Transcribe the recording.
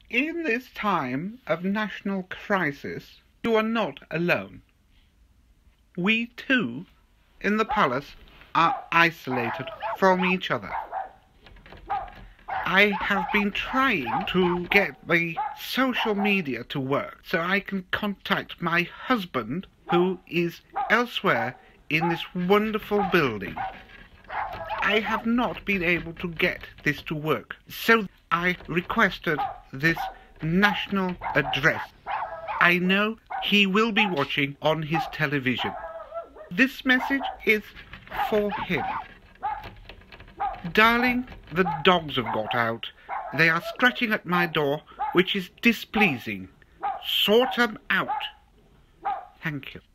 In this time of national crisis, you are not alone. We too, in the palace, are isolated from each other. I have been trying to get the social media to work so I can contact my husband, who is elsewhere in this wonderful building. I have not been able to get this to work, so I requested this national address. I know he will be watching on his television. This message is for him. Darling, the dogs have got out. They are scratching at my door, which is displeasing. Sort them out. Thank you.